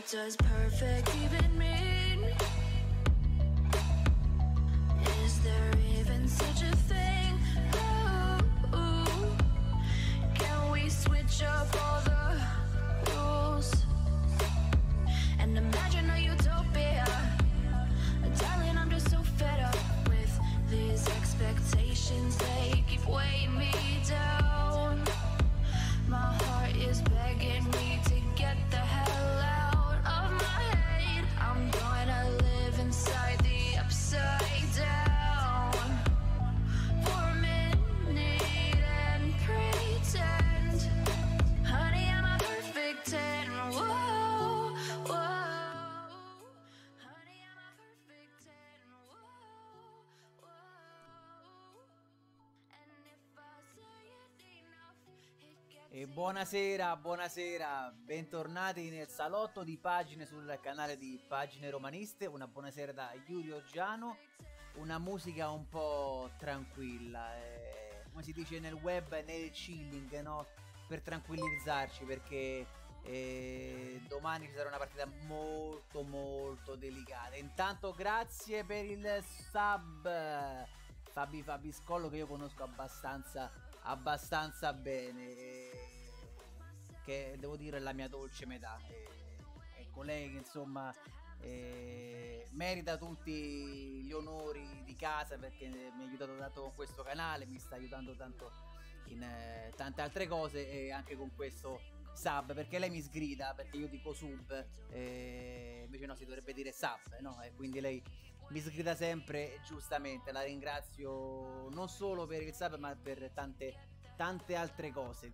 does perfect even mean? Is there even such a thing? Ooh, can we switch up all the rules and imagine a utopia? Darling, I'm just so fed up with these expectations. They keep weighing me down. My heart is begging me to get the hell out of my head. I'm gonna live inside the upside down for a minute and pretend, honey, I'm a perfect 10. Whoa, whoa, honey, I'm a perfect 10. Whoa, whoa, and if I say it enough, it gets E buonasera, buonasera, bentornati nel salotto di pagine sul canale di Pagine Romaniste. Una buonasera da Yuri Oggiano, una musica un po' tranquilla, come si dice nel web, nel chilling, no? Per tranquillizzarci, perché domani ci sarà una partita molto molto delicata. Intanto grazie per il sub Fabi Scollo, che io conosco abbastanza bene, che devo dire è la mia dolce metà, e colei che insomma merita tutti gli onori di casa, perché mi ha aiutato tanto con questo canale, mi sta aiutando tanto in tante altre cose, e anche con questo sub, perché lei mi sgrida perché io dico sub, invece no, si dovrebbe dire sub, no? E quindi lei mi sgrida sempre, giustamente. La ringrazio non solo per il sub, ma per tante altre cose.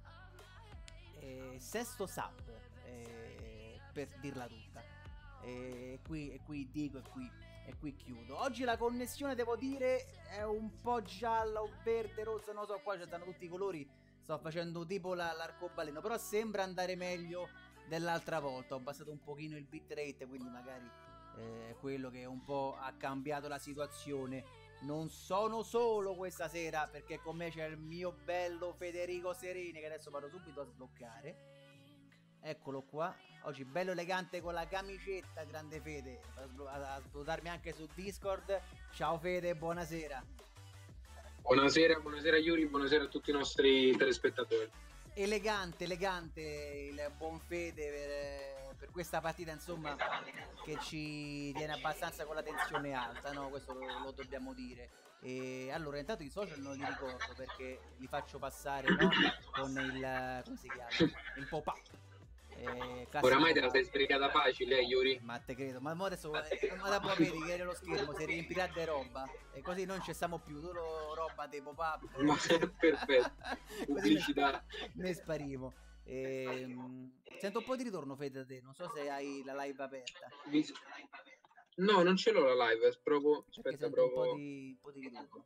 Sesto sub, per dirla tutta. E qui dico, e qui chiudo. Oggi la connessione, devo dire, è un po' gialla o verde, rossa, non so, qua ci stanno tutti i colori. Sto facendo tipo l'arcobaleno, però sembra andare meglio dell'altra volta. Ho abbassato un pochino il bitrate, quindi magari quello che un po' ha cambiato la situazione. Non sono solo questa sera, perché con me c'è il mio bello Federico Serini, che adesso vado subito a sbloccare. Eccolo qua, oggi bello elegante con la camicetta, grande Fede, a salutarmi anche su Discord. Ciao Fede, buonasera. Buonasera, buonasera Yuri, buonasera a tutti i nostri telespettatori. Elegante il buon Fede per questa partita, insomma, che ci tiene abbastanza con la tensione alta, no? Questo lo dobbiamo dire. E allora, intanto i social non li ricordo, perché li faccio passare, no? Con il, come si chiama? Il pop-up. Oramai te la sei sbrigata facile, Yuri? Ma te credo, ma adesso ma vedi che lo schermo si riempirà di roba, e così non ci stiamo più, solo roba dei pop-up. Perfetto, pubblicità. Ne sparivo. Sento un po' di ritorno, Fede, da te, non so se hai la live aperta. No, non ce l'ho la live, provo. Perché Aspetta, sento provo. un po' di ritorno.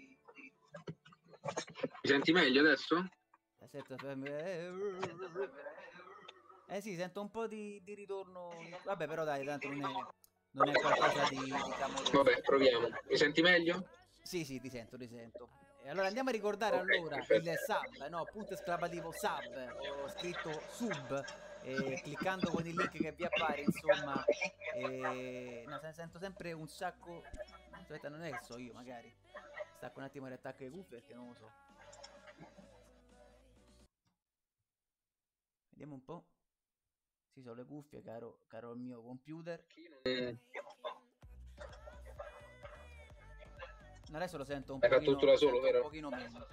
Mi senti meglio adesso? Sì, sento un po' di ritorno. Vabbè, però dai, tanto non è qualcosa di clamoroso. Vabbè, proviamo. Mi senti meglio? Sì, ti sento. E allora andiamo a ricordare, Ok, allora, perfetto. il sub, no? Punto esclamativo sub, ho scritto sub, cliccando con il link che vi appare, insomma. No, sento sempre un sacco. Aspetta, non è che so io, magari. Stacco un attimo il attacco ai cuffie, perché non lo so. Vediamo un po'. Sì, sono le cuffie, caro il mio computer. Adesso lo sento un Hai fatto tutto da solo, un vero? pochino meno.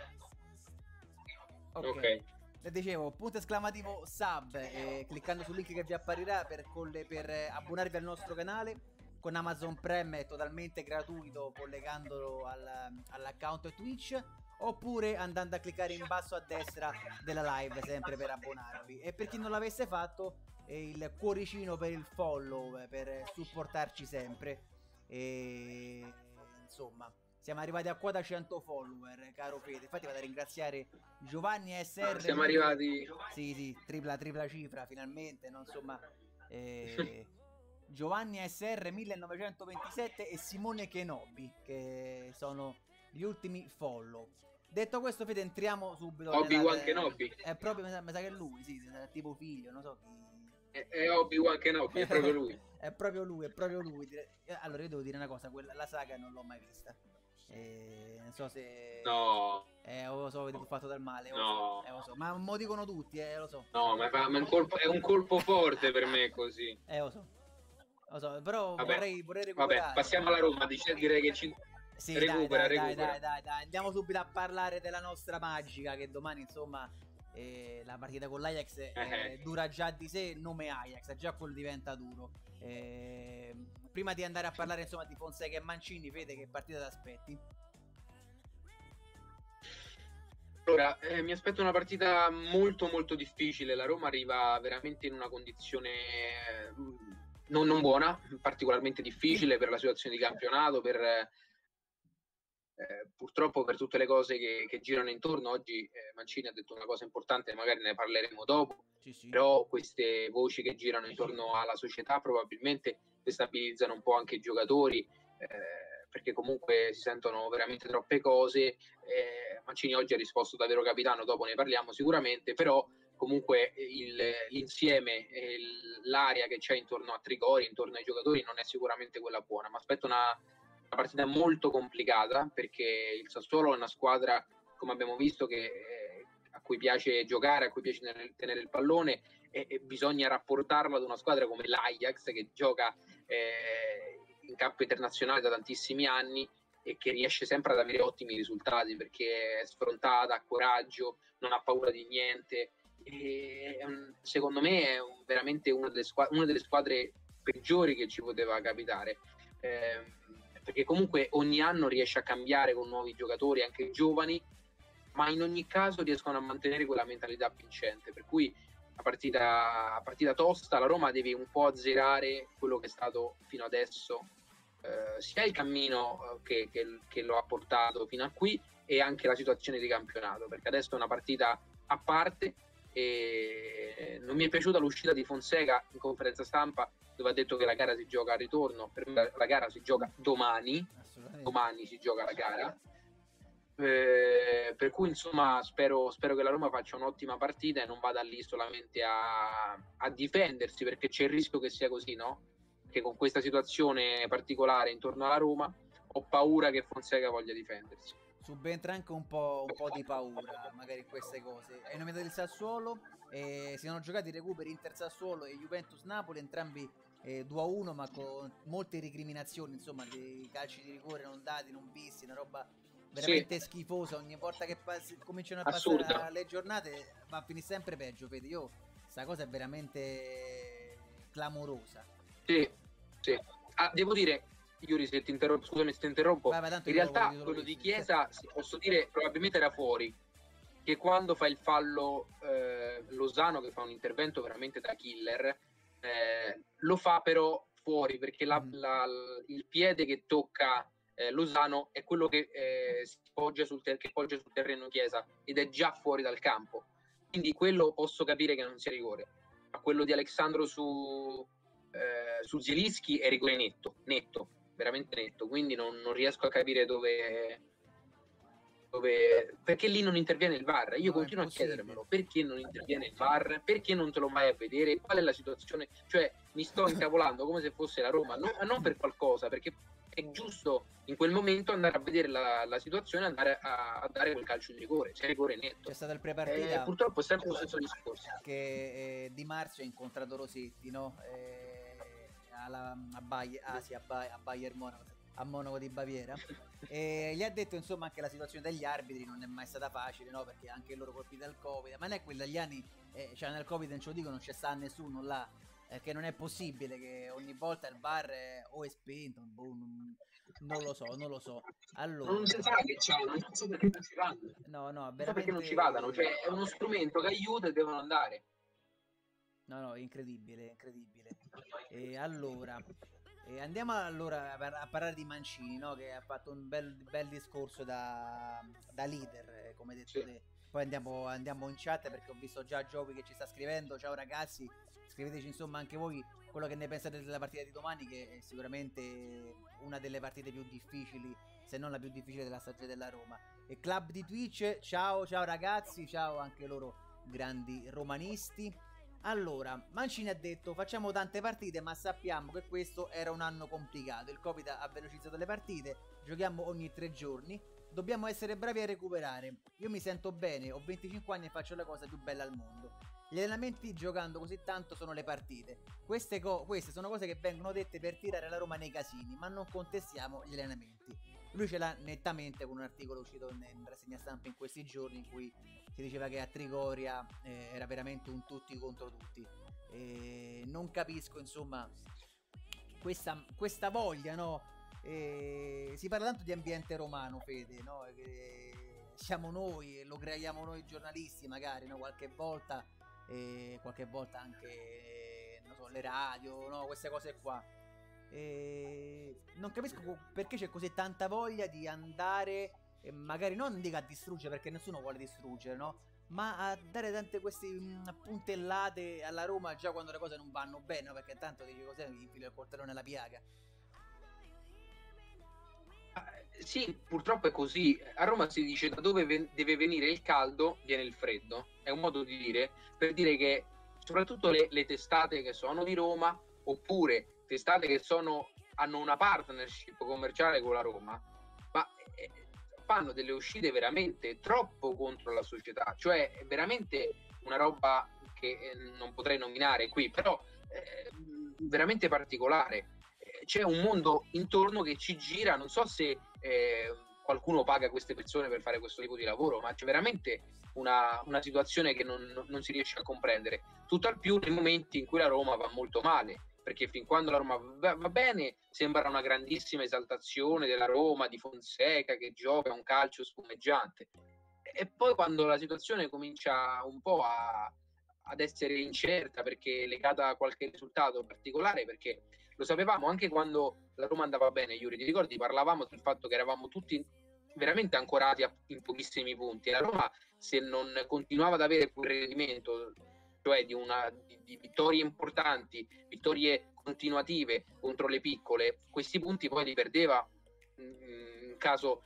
Ok. Le dicevo, punto esclamativo sub, cliccando sul link che vi apparirà per abbonarvi al nostro canale. Con Amazon Prime è totalmente gratuito, collegandolo all'account Twitch, oppure andando a cliccare in basso a destra della live, sempre per abbonarvi. E per chi non l'avesse fatto, il cuoricino per il follow, per supportarci sempre. E insomma, siamo arrivati a quota 100 follower, caro Fede. Infatti vado a ringraziare Giovanni SR. Siamo arrivati. Sì, tripla cifra finalmente, no? Insomma, Giovanni SR 1927 e Simone Kenobi, che sono gli ultimi follow. Detto questo, Fede, entriamo subito. Obi-Wan Kenobi. È proprio, mi sa che è lui, sì, tipo figlio, non so chi. È Obi-Wan Kenobi, è proprio lui. È proprio lui, è proprio lui. Allora, io devo dire una cosa, la saga non l'ho mai vista. Non so se... No, lo so, avete fatto del male, no, lo so. Ma mo dicono tutti, lo so. no, ma è un colpo forte per me così. Lo so, però Vabbè, vorrei recuperare. vabbè, passiamo alla Roma, direi che ci... Sì, recupera. dai, andiamo subito a parlare della nostra magica, che domani, insomma, la partita con l'Ajax dura già di sé, nome Ajax, già quello diventa duro. Prima di andare a parlare, insomma, di Fonseca e Mancini, Fede, che partita ti aspetti? Allora, mi aspetto una partita molto molto difficile. La Roma arriva veramente in una condizione non buona, particolarmente difficile per la situazione di campionato, purtroppo per tutte le cose che girano intorno. Oggi Mancini ha detto una cosa importante, magari ne parleremo dopo, Sì. Però queste voci che girano intorno alla società probabilmente destabilizzano un po' anche i giocatori, perché comunque si sentono veramente troppe cose. Mancini oggi ha risposto da vero capitano, dopo ne parliamo sicuramente, però comunque l'insieme, l'area che c'è intorno a Tricori, intorno ai giocatori, non è sicuramente quella buona. Mi aspetto una partita molto complicata, perché il Sassuolo è una squadra, come abbiamo visto, a cui piace giocare, a cui piace tenere il pallone, e bisogna rapportarlo ad una squadra come l'Ajax, che gioca in campo internazionale da tantissimi anni e che riesce sempre ad avere ottimi risultati, perché è sfrontata, ha coraggio, non ha paura di niente. E secondo me è veramente una delle squadre peggiori che ci poteva capitare, perché comunque ogni anno riesce a cambiare con nuovi giocatori, anche giovani, ma in ogni caso riescono a mantenere quella mentalità vincente, per cui a partita tosta. La Roma deve un po' azzerare quello che è stato fino adesso, sia il cammino che lo ha portato fino a qui, e anche la situazione di campionato, perché adesso è una partita a parte. E non mi è piaciuta l'uscita di Fonseca in conferenza stampa, dove ha detto che la gara si gioca al ritorno. Per me la gara si gioca domani si gioca la gara, per cui insomma spero che la Roma faccia un'ottima partita e non vada lì solamente a difendersi, perché c'è il rischio che sia così, no? Che con questa situazione particolare intorno alla Roma ho paura che Fonseca voglia difendersi. Subentra anche un po' di paura magari in queste cose. È nominato il Sassuolo, si sono giocati i recuperi Inter-Sassuolo e Juventus-Napoli, entrambi 2-1, ma con molte recriminazioni, insomma, dei calci di rigore non dati, non visti, una roba veramente schifosa. Ogni volta che cominciano a passare le giornate va a finire sempre peggio, Fede. Sta cosa è veramente clamorosa. Sì. Devo dire, Yuri, scusami se ti interrompo, vai, in realtà quello di Chiesa, posso dire, probabilmente era fuori, che quando fa il fallo Lozano, che fa un intervento veramente da killer, lo fa però fuori, perché il piede che tocca Lozano è quello che poggia sul terreno Chiesa, ed è già fuori dal campo, quindi quello posso capire che non sia rigore. Ma quello di Alexandro su Zielinski è rigore netto, veramente netto, quindi non riesco a capire dove perché lì non interviene il VAR. Io continuo a chiedermelo, perché non interviene il VAR, perché non te lo vai a vedere, qual è la situazione, cioè mi sto incavolando come se fosse la Roma, non per qualcosa, perché è giusto in quel momento andare a vedere la situazione, andare a dare quel calcio di rigore, c'è rigore netto. C'è stato il prepartita, purtroppo è sempre lo stesso discorso, che Di Marzio ha incontrato Rossetti, no? A Bayern Monaco, a Monaco di Baviera, e gli ha detto insomma anche la situazione degli arbitri non è mai stata facile, no? Perché anche loro colpiti dal Covid, ma non è quello degli anni, cioè nel Covid non ce lo dico, non c'è sta nessuno là, che non è possibile che ogni volta il bar o è spento, non lo so. Allora, non si sa che c'hanno, non so perché non ci vanno. No, veramente... perché non ci vadano, cioè è uno strumento che aiuta e devono andare. No, incredibile. E allora, andiamo allora a parlare di Mancini, no? Che ha fatto un bel discorso da leader, come hai detto te. Poi andiamo in chat, perché ho visto già Giovi che ci sta scrivendo. Ciao ragazzi, scriveteci insomma anche voi quello che ne pensate della partita di domani, che è sicuramente una delle partite più difficili, se non la più difficile della stagione della Roma. E Club di Twitch, ciao ragazzi, ciao anche loro grandi romanisti. Allora, Mancini ha detto facciamo tante partite ma sappiamo che questo era un anno complicato, il Covid ha velocizzato le partite, giochiamo ogni 3 giorni, dobbiamo essere bravi a recuperare, io mi sento bene, ho 25 anni e faccio la cosa più bella al mondo, gli allenamenti giocando così tanto sono le partite, queste sono cose che vengono dette per tirare la Roma nei casini, ma non contestiamo gli allenamenti. Lui ce l'ha nettamente con un articolo uscito in rassegna stampa in questi giorni in cui si diceva che a Trigoria era veramente un tutti contro tutti. Non capisco, insomma, questa voglia, no? Si parla tanto di ambiente romano, Fede, no? Che siamo noi, lo creiamo noi giornalisti, magari, no? Qualche volta anche, non so, le radio, no? Queste cose qua. Non capisco perché c'è così tanta voglia di andare, magari non dico a distruggere perché nessuno vuole distruggere, no? Ma a dare tante queste puntellate alla Roma già quando le cose non vanno bene, no? Perché tanto dici cos'è, infilo il coltello nella piaga. Sì, purtroppo è così. A Roma si dice da dove deve venire il caldo viene il freddo. È un modo di dire per dire che soprattutto le testate che sono di Roma, oppure testate che hanno una partnership commerciale con la Roma, ma fanno delle uscite veramente troppo contro la società. Cioè è veramente una roba che non potrei nominare qui, però veramente particolare. C'è un mondo intorno che ci gira, non so se qualcuno paga queste persone per fare questo tipo di lavoro, ma c'è veramente una situazione che non si riesce a comprendere, tutt'al più nei momenti in cui la Roma va molto male, perché fin quando la Roma va bene sembra una grandissima esaltazione della Roma, di Fonseca che gioca un calcio spumeggiante, e poi quando la situazione comincia un po' ad essere incerta perché legata a qualche risultato particolare, perché lo sapevamo anche quando la Roma andava bene, Yuri, ti ricordi? Parlavamo del fatto che eravamo tutti veramente ancorati in pochissimi punti. La Roma, se non continuava ad avere quel rendimento, cioè di vittorie importanti, vittorie continuative contro le piccole, questi punti poi li perdeva in caso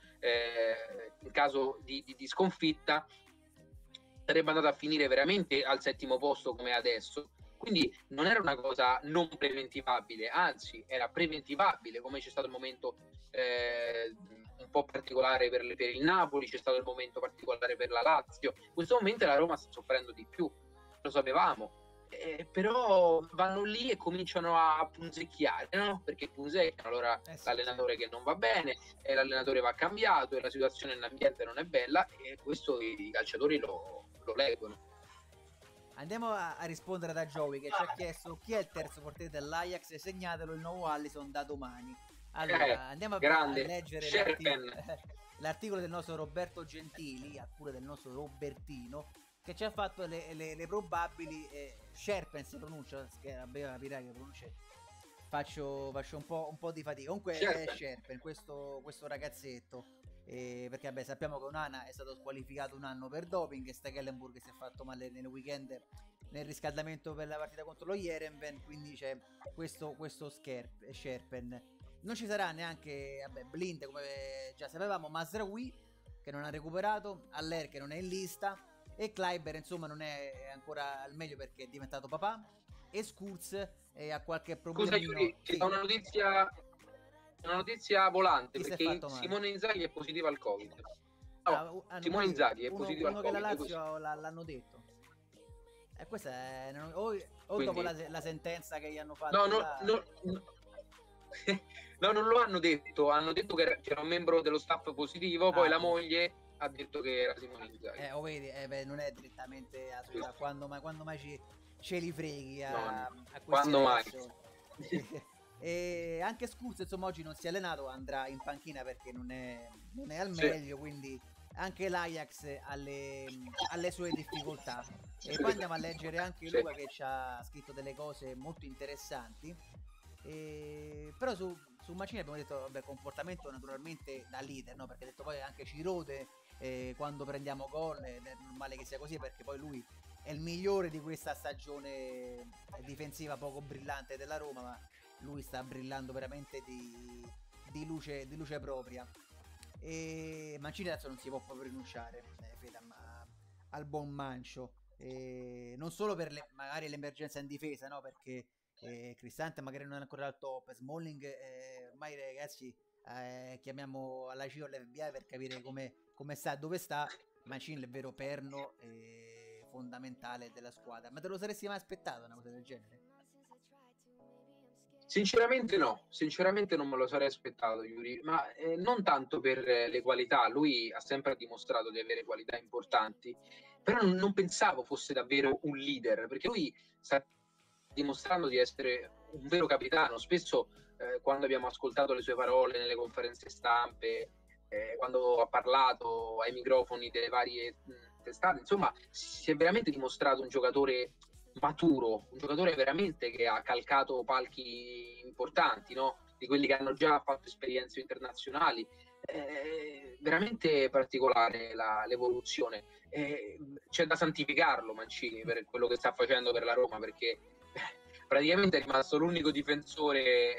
di sconfitta, sarebbe andata a finire veramente al 7° posto come adesso. Quindi non era una cosa non preventivabile, anzi era preventivabile, come c'è stato il momento un po' particolare per il Napoli, c'è stato il momento particolare per la Lazio. In questo momento la Roma sta soffrendo di più, lo sapevamo, però vanno lì e cominciano a punzecchiare, no? Perché punzecchiano, allora l'allenatore che non va bene, l'allenatore va cambiato, e la situazione nell'ambiente non è bella, e questo i calciatori lo leggono. Andiamo a rispondere da Joey che ci ha chiesto chi è il terzo portiere dell'Ajax e segnatelo il nuovo Allison da domani. Allora andiamo a leggere l'articolo del nostro Roberto Gentili, a cura del nostro Robertino, che ci ha fatto le probabili Sherpen si pronuncia, che pronuncia, faccio un po' di fatica, comunque è Sherpen questo ragazzetto, perché vabbè, sappiamo che Onana è stato squalificato un anno per doping e Stekelenburg si è fatto male nel weekend nel riscaldamento per la partita contro lo Yerenben, quindi c'è questo Sherpen. Non ci sarà neanche Blind, come già sapevamo, Mazraoui che non ha recuperato, Aller che non è in lista, e Kleiber insomma non è ancora al meglio perché è diventato papà, e Skurz ha qualche problema. Scusa Yuri, ci dà una notizia volante, perché Simone Inzaghi è positivo al Covid. Simone Inzaghi è positivo al Covid. Che la Lazio l'hanno detto. E questa è quindi, dopo la sentenza che gli hanno fatto. No, non lo hanno detto. Hanno detto che c'era un membro dello staff positivo, poi la moglie ha detto che era Simone Inzaghi. Vedi, non è direttamente la società. Quando mai ce li freghi a quando mai? E anche Skurz insomma oggi non si è allenato, andrà in panchina perché non è al meglio, quindi anche l'Ajax ha le sue difficoltà. E poi andiamo a leggere anche Luca che ci ha scritto delle cose molto interessanti, però su Mancini abbiamo detto vabbè, comportamento naturalmente da leader, no? Perché ha detto poi anche ci rode quando prendiamo gol, ed è normale che sia così perché poi lui è il migliore di questa stagione difensiva poco brillante della Roma, ma lui sta brillando veramente di luce propria. E Mancini adesso non si può proprio rinunciare al buon Mancio. non solo per magari l'emergenza in difesa, no? Perché Cristante magari non è ancora al top, Smalling ormai ragazzi chiamiamo alla CIA o all'FBI per capire come sta, dove sta. Mancini è il vero perno fondamentale della squadra. Ma te lo saresti mai aspettato una cosa del genere? Sinceramente no, sinceramente non me lo sarei aspettato, Yuri, ma non tanto per le qualità, lui ha sempre dimostrato di avere qualità importanti, però non pensavo fosse davvero un leader, perché lui sta dimostrando di essere un vero capitano. Spesso quando abbiamo ascoltato le sue parole nelle conferenze stampe, quando ha parlato ai microfoni delle varie testate, insomma, si è veramente dimostrato un giocatore maturo, un giocatore veramente che ha calcato palchi importanti, no? Di quelli che hanno già fatto esperienze internazionali. Veramente particolare l'evoluzione. C'è da santificarlo Mancini per quello che sta facendo per la Roma, perché praticamente era rimasto l'unico difensore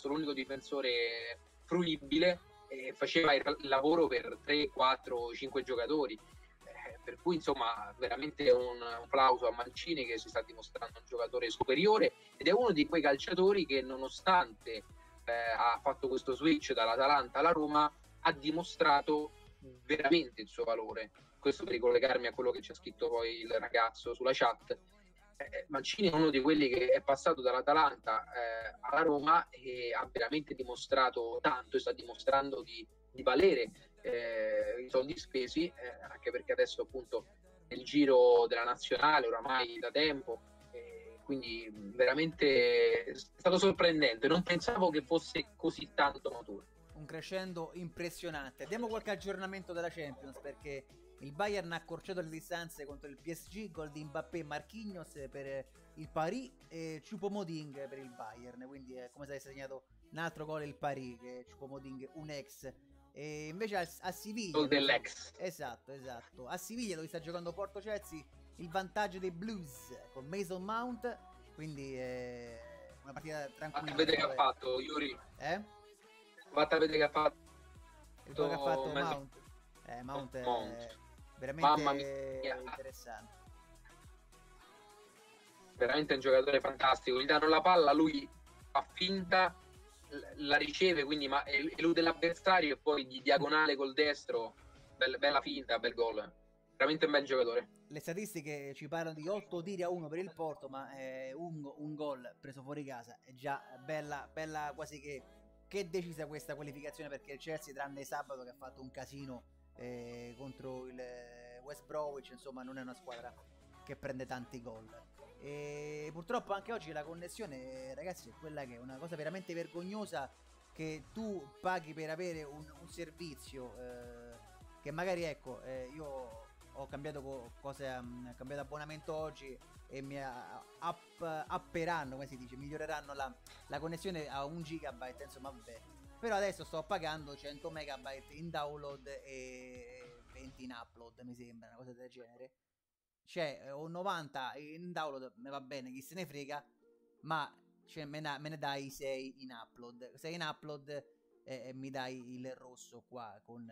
fruibile e faceva il lavoro per 3, 4, 5 giocatori. Per cui insomma veramente un applauso a Mancini, che si sta dimostrando un giocatore superiore ed è uno di quei calciatori che nonostante ha fatto questo switch dall'Atalanta alla Roma ha dimostrato veramente il suo valore. Questo per ricollegarmi a quello che ci ha scritto poi il ragazzo sulla chat. Mancini è uno di quelli che è passato dall'Atalanta alla Roma e ha veramente dimostrato tanto e sta dimostrando di valere i soldi spesi, anche perché adesso appunto nel giro della nazionale oramai da tempo, quindi veramente è stato sorprendente, non pensavo che fosse così tanto maturo. Un crescendo impressionante. Diamo qualche aggiornamento della Champions, perché il Bayern ha accorciato le distanze contro il PSG, gol di Mbappé e Marquinhos per il Paris e Choupo-Moting per il Bayern, quindi è come se avesse segnato un altro gol il Paris, che è Choupo-Moting un ex. E invece a Siviglia, gol dell'ex, esatto, a Siviglia dove sta giocando Porto Chelsea, il vantaggio dei Blues con Mason Mount, quindi una partita tranquilla. Vatta a vedere che ha fatto Yuri, vatta a vedere che ha fatto il gol che ha fatto Mount è veramente mamma mia, interessante, veramente un giocatore fantastico. Gli danno la palla, lui fa finta, la riceve, quindi elude l'avversario e poi di diagonale col destro, bella finta, bel gol, veramente un bel giocatore. Le statistiche ci parlano di 8 tiri a 1 per il Porto, ma un gol preso fuori casa è già bella quasi che decisa questa qualificazione, perché il Chelsea, tranne sabato che ha fatto un casino contro il West Bromwich, insomma non è una squadra che prende tanti gol. E purtroppo anche oggi la connessione, ragazzi, è quella che è una cosa veramente vergognosa, che tu paghi per avere un servizio che magari, ecco, io ho cambiato cambiato abbonamento oggi e mi apperanno, come si dice, miglioreranno la connessione a 1 gigabyte, insomma vabbè. Però adesso sto pagando 100 megabyte in download e 20 in upload, mi sembra, una cosa del genere. Cioè ho 90 in download, me va bene, chi se ne frega, ma cioè, me ne dai 6 in upload. 6 in upload mi dai il rosso qua con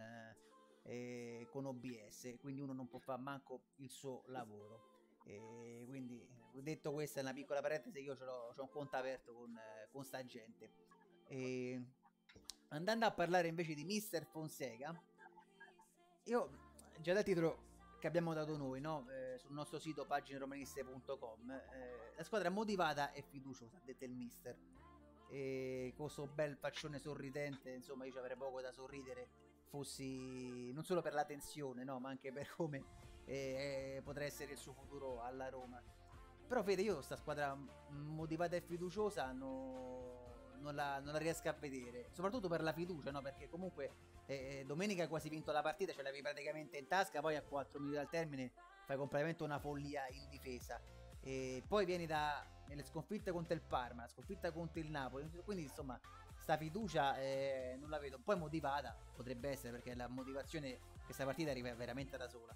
OBS, quindi uno non può fare manco il suo lavoro. Quindi, detto questa è una piccola parentesi, io c'ho un conto aperto con sta gente. Andando a parlare invece di Mister Fonseca, io già dal titolo che abbiamo dato noi, no? Sul nostro sito pagineromaniste.com, la squadra è motivata e fiduciosa, ha detto il mister, con questo bel faccione sorridente, insomma io ci avrei poco da sorridere fossi non solo per la tensione, no, ma anche per come potrà essere il suo futuro alla Roma. Però Fede, io sta squadra motivata e fiduciosa non la riesco a vedere, soprattutto per la fiducia, no? Perché comunque domenica hai quasi vinto la partita, ce l'avevi praticamente in tasca, poi a 4 minuti dal termine fai completamente una follia in difesa, e poi vieni nelle sconfitte contro il Parma, la sconfitta contro il Napoli, quindi insomma sta fiducia non la vedo. Poi motivata potrebbe essere, perché la motivazione questa partita arriva veramente da sola.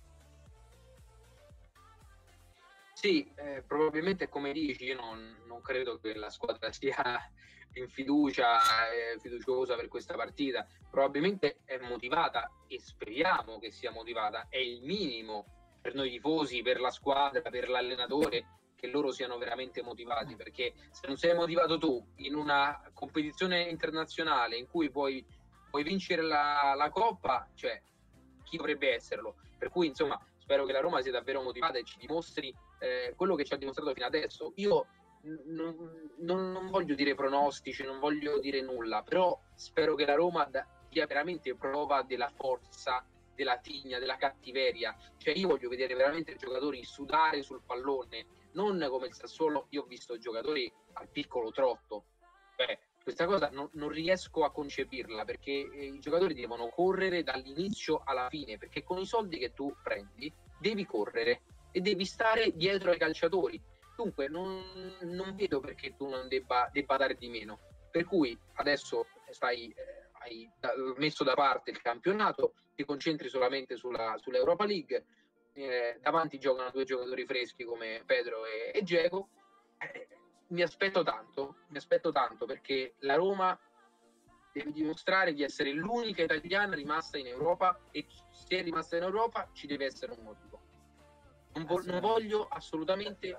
Sì, probabilmente come dici, io non credo che la squadra sia in fiduciosa per questa partita. Probabilmente è motivata e speriamo che sia motivata, è il minimo per noi tifosi, per la squadra, per l'allenatore, che loro siano veramente motivati, perché se non sei motivato tu in una competizione internazionale in cui puoi vincere la Coppa, cioè chi dovrebbe esserlo? Per cui insomma spero che la Roma sia davvero motivata e ci dimostri quello che ci ha dimostrato fino adesso. Io non voglio dire pronostici, non voglio dire nulla, però spero che la Roma dia veramente prova della forza, della tigna, della cattiveria. Cioè io voglio vedere veramente giocatori sudare sul pallone, non come il Sassuolo. Io ho visto giocatori al piccolo trotto. Questa cosa non riesco a concepirla, perché i giocatori devono correre dall'inizio alla fine, perché con i soldi che tu prendi devi correre e devi stare dietro ai calciatori. Dunque non vedo perché tu non debba dare di meno. Per cui adesso hai messo da parte il campionato, ti concentri solamente sull'Europa League, davanti giocano due giocatori freschi come Pedro e Dzeko. Mi aspetto tanto perché la Roma deve dimostrare di essere l'unica italiana rimasta in Europa, e se è rimasta in Europa ci deve essere un motivo. Non voglio assolutamente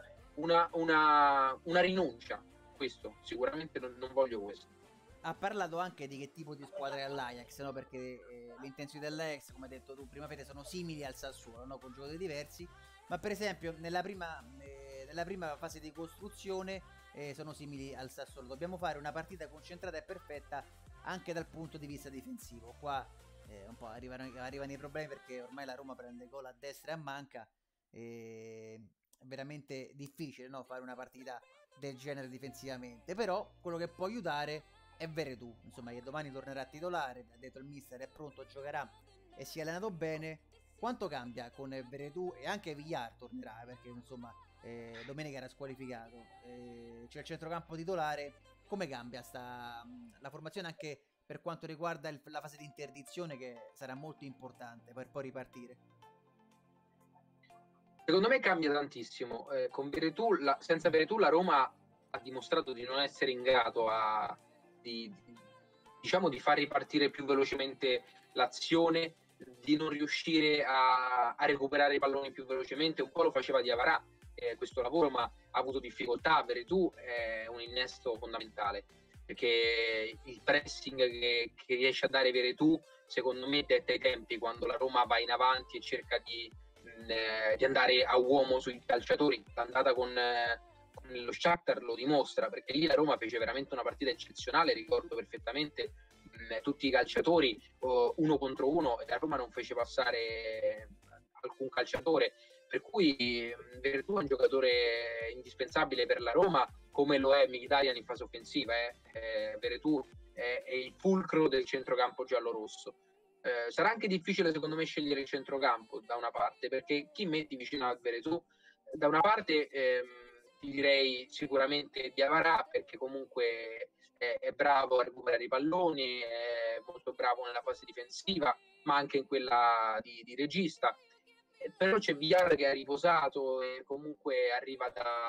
una rinuncia, questo sicuramente non voglio questo. Ha parlato anche di che tipo di squadra è all'Ajax, no? Perché le intenzioni dell'Ajax, come hai detto tu prima, Fede, sono simili al Sassuolo, no? Con giocatori diversi, ma per esempio nella prima fase di costruzione sono simili al Sassuolo. Dobbiamo fare una partita concentrata e perfetta anche dal punto di vista difensivo. Qua un po' arrivano i problemi, perché ormai la Roma prende gol a destra e a manca. È veramente difficile, no? Fare una partita del genere difensivamente, però quello che può aiutare è Veretout, insomma, che domani tornerà titolare, ha detto il mister, è pronto, giocherà e si è allenato bene. Quanto cambia con Veretout? E anche Villar tornerà, perché insomma domenica era squalificato, c'è il centrocampo titolare. Come cambia la formazione anche per quanto riguarda la fase di interdizione, che sarà molto importante per poi ripartire? Secondo me cambia tantissimo. Con Veretout, senza Veretout la Roma ha dimostrato di non essere in grado di far ripartire più velocemente l'azione, di non riuscire a recuperare i palloni più velocemente. Un po' lo faceva Diawara questo lavoro, ma ha avuto difficoltà. Veretout è un innesto fondamentale, perché il pressing che riesce a dare Veretout, secondo me, detta i tempi quando la Roma va in avanti e cerca di andare a uomo sui calciatori. L'andata con lo Shakhtar lo dimostra, perché lì la Roma fece veramente una partita eccezionale. Ricordo perfettamente tutti i calciatori uno contro uno, e la Roma non fece passare alcun calciatore, per cui Veretout è un giocatore indispensabile per la Roma, come lo è Mkhitaryan in fase offensiva. Veretout è il fulcro del centrocampo giallorosso. Sarà anche difficile secondo me scegliere il centrocampo da una parte, perché chi metti vicino a Veretout? Da una parte ti direi sicuramente Diawara, perché comunque è bravo a recuperare i palloni, è molto bravo nella fase difensiva, ma anche in quella di regista. Però c'è Villar che ha riposato e comunque arriva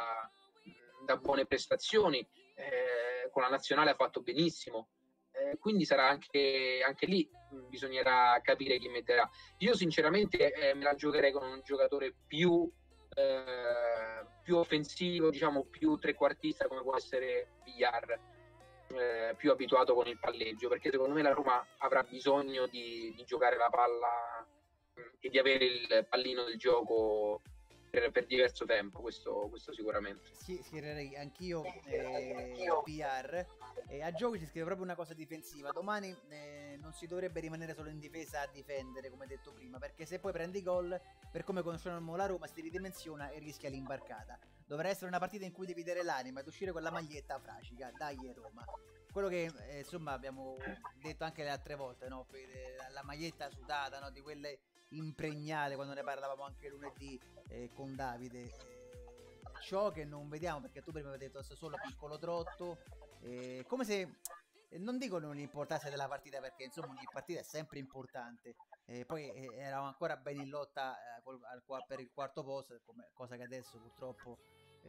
da buone prestazioni, con la nazionale ha fatto benissimo. Quindi sarà anche lì, bisognerà capire chi metterà. Io sinceramente me la giocherei con un giocatore più offensivo, diciamo più trequartista, come può essere Villar, più abituato con il palleggio, perché secondo me la Roma avrà bisogno di giocare la palla e di avere il pallino del gioco per diverso tempo, questo sicuramente. Sì, schiererei anch'io PR. A gioco ci scrive proprio una cosa difensiva. Domani non si dovrebbe rimanere solo in difesa a difendere, come detto prima, perché se poi prendi gol, per come conosciamo la Roma, si ridimensiona e rischia l'imbarcata. Dovrà essere una partita in cui devi dare l'anima ed uscire con la maglietta fracica. Dai Roma. Quello che insomma abbiamo detto anche le altre volte, no? La maglietta sudata, no? Di quelle impregnate, quando ne parlavamo anche lunedì con Davide. Ciò che non vediamo, perché tu prima avevi detto solo piccolo trotto, come se non dico non l'importanza della partita, perché insomma ogni partita è sempre importante, poi eravamo ancora ben in lotta per il quarto posto, cosa che adesso purtroppo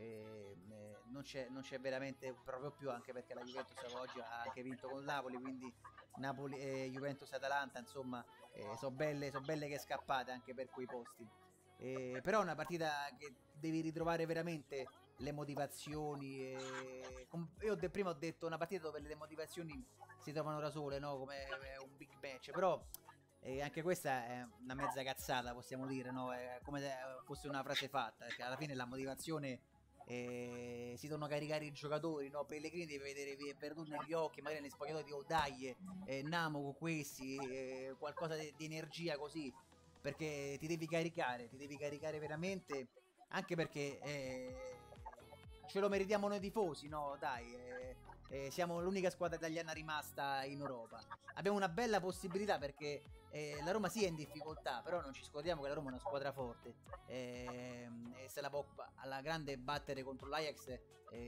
non c'è veramente proprio più, anche perché la Juventus oggi ha anche vinto con Napoli, quindi Napoli, Juventus, Atalanta, insomma sono belle che scappate anche per quei posti. Però è una partita che devi ritrovare veramente le motivazioni. Prima ho detto una partita dove le motivazioni si trovano da sole, no? Come un big match, però anche questa è una mezza cazzata, possiamo dire, no? È come se fosse una frase fatta, perché alla fine la motivazione si devono caricare i giocatori, no? Pellegrini deve vedere Verdun negli occhi, magari negli spogliatoi di dai, Namo con questi, qualcosa di energia così, perché ti devi caricare veramente, anche perché ce lo meritiamo noi tifosi, no? Dai, siamo l'unica squadra italiana rimasta in Europa. Abbiamo una bella possibilità perché la Roma sì è in difficoltà, però non ci scordiamo che la Roma è una squadra forte, e se la può alla grande battere contro l'Ajax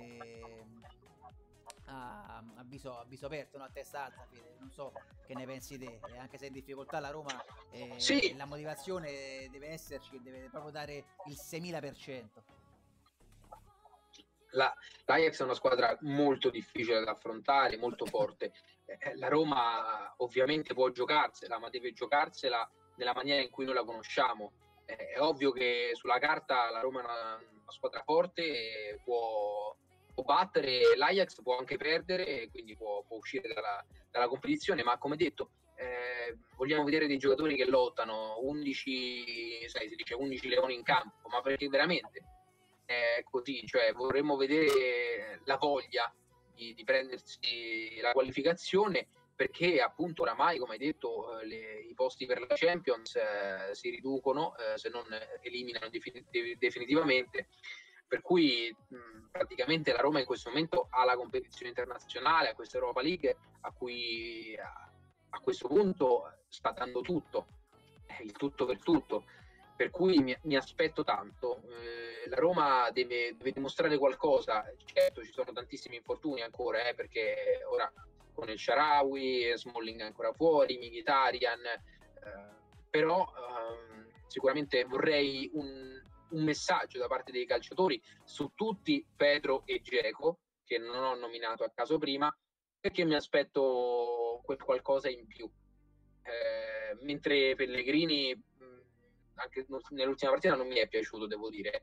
a viso aperto, no? A testa alta, Fede. Non so che ne pensi te, anche se è in difficoltà la Roma, Sì, la motivazione deve esserci, deve proprio dare il 6000%. l'Ajax è una squadra molto difficile da affrontare, molto forte. La Roma ovviamente può giocarsela, ma deve giocarsela nella maniera in cui noi la conosciamo. È ovvio che sulla carta la Roma è una squadra forte, e può battere l'Ajax, può anche perdere, e quindi può uscire dalla competizione, ma come detto, vogliamo vedere dei giocatori che lottano, 11, sai, si dice 11 leoni in campo, ma perché veramente è così, cioè vorremmo vedere la voglia di prendersi la qualificazione, perché appunto oramai, come hai detto, i posti per la Champions si riducono, se non eliminano definitivamente, per cui praticamente la Roma in questo momento ha la competizione internazionale, a questa Europa League, a cui a questo punto sta dando tutto, il tutto per tutto. Per cui mi aspetto tanto. La Roma deve dimostrare qualcosa. Certo, ci sono tantissimi infortuni ancora, perché ora con il Shaarawy, Smalling ancora fuori, Mkhitaryan, però sicuramente vorrei un messaggio da parte dei calciatori su tutti, Pedro e Dzeko, che non ho nominato a caso prima, perché mi aspetto qualcosa in più. Mentre Pellegrini anche nell'ultima partita non mi è piaciuto, devo dire,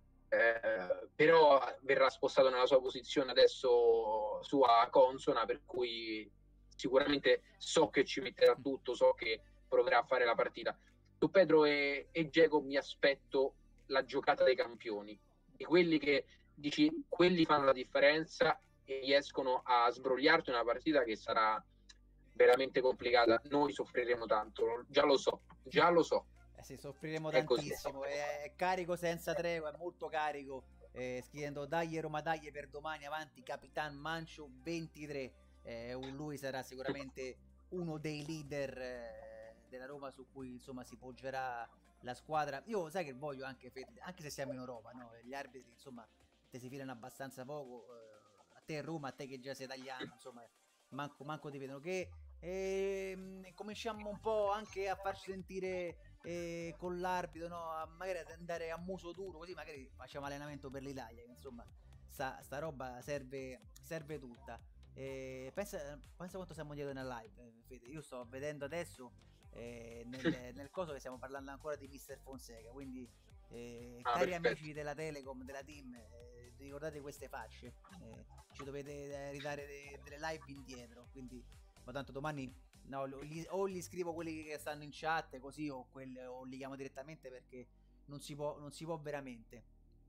però verrà spostato nella sua posizione adesso sua consona, per cui sicuramente so che ci metterà tutto, so che proverà a fare la partita. Su Pedro e Dzeko mi aspetto la giocata dei campioni, di quelli che dici, quelli fanno la differenza e riescono a sbrogliarti una partita che sarà veramente complicata. Noi soffriremo tanto, già lo so. Sì, soffriremo È così. tantissimo, è carico senza tregua, è molto carico, scrivendo dai Roma dai per domani, avanti Capitan Mancio 23, lui sarà sicuramente uno dei leader della Roma su cui insomma si poggerà la squadra. Io sai che voglio anche se siamo in Europa, no? Gli arbitri insomma te si filano abbastanza poco, a te Roma, a te che già sei italiano, insomma manco ti vedono, che cominciamo un po' anche a farci sentire con l'arbitro, no? Magari ad andare a muso duro, così magari facciamo allenamento per l'Italia, che insomma sta roba serve tutta. Pensa quanto siamo dietro nella live, Fede. Io sto vedendo adesso nel coso che stiamo parlando ancora di Mister Fonseca, quindi cari perfetto. amici della Telecom, della team, ricordate queste facce, ci dovete ridare delle live indietro, quindi ma tanto domani no, o gli scrivo quelli che stanno in chat così, o li chiamo direttamente, perché non si può veramente.